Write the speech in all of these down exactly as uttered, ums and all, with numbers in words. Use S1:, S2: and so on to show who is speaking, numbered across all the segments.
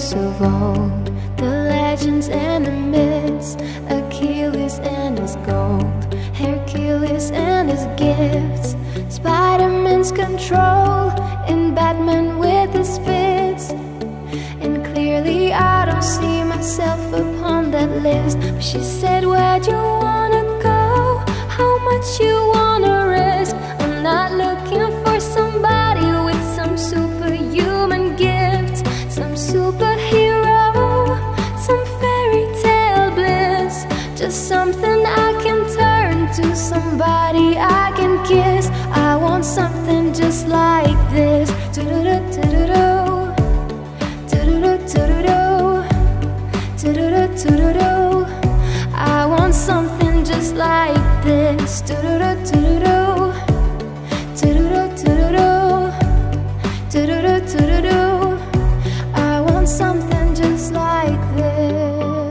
S1: books of old, the legends and the myths, Achilles and his gold, Hercules and his gifts, Spider-Man's control, and Batman with his fits. And clearly I don't see myself upon that list. But she said, where'd you wanna go? How much you wanna risk? I'm not looking for somebody with some superhuman gifts, some superhero, some fairy tale bliss. Just something I can turn to, somebody I can kiss. I want something just like this. Do-do-do, do-do-do, do-do-do, do-do-do, do-do-do. I want something just like this. Do-do-do, do-do-do, do-do-do, do-do-do, do-do-do. I want something just like this.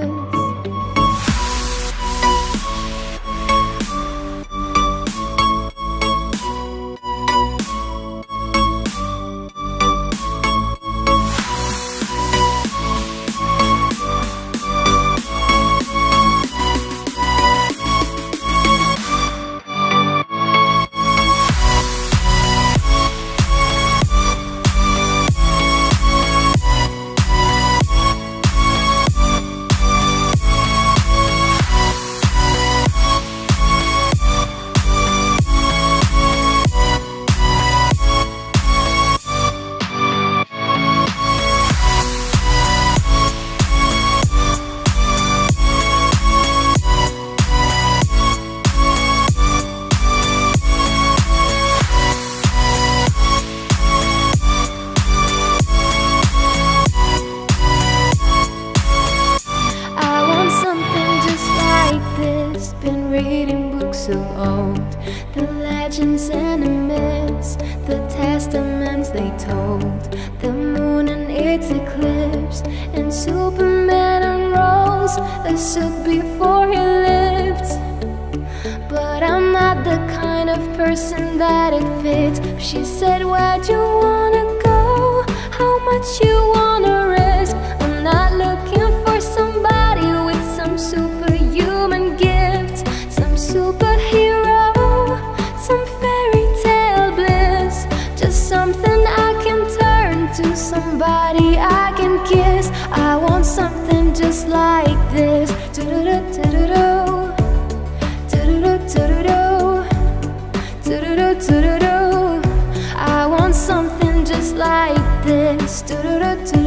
S1: Been reading books of old, the legends and the myths, the testaments they told, the moon and its eclipse, and Superman unrolls a suit before he lived. But I'm not the kind of person that it fits. She said, where'd you wanna go? How much you wanna risk? I'm not looking for somebody with some superhuman gifts, some superhero, some fairy tale bliss. Just something I can turn to, somebody I can kiss. I want something just like this. Do-do-do, do-do-do, do-do-do, do-do-do, do-do-do, do-do-do. I want something just like this. Do-do-do, do-do-do.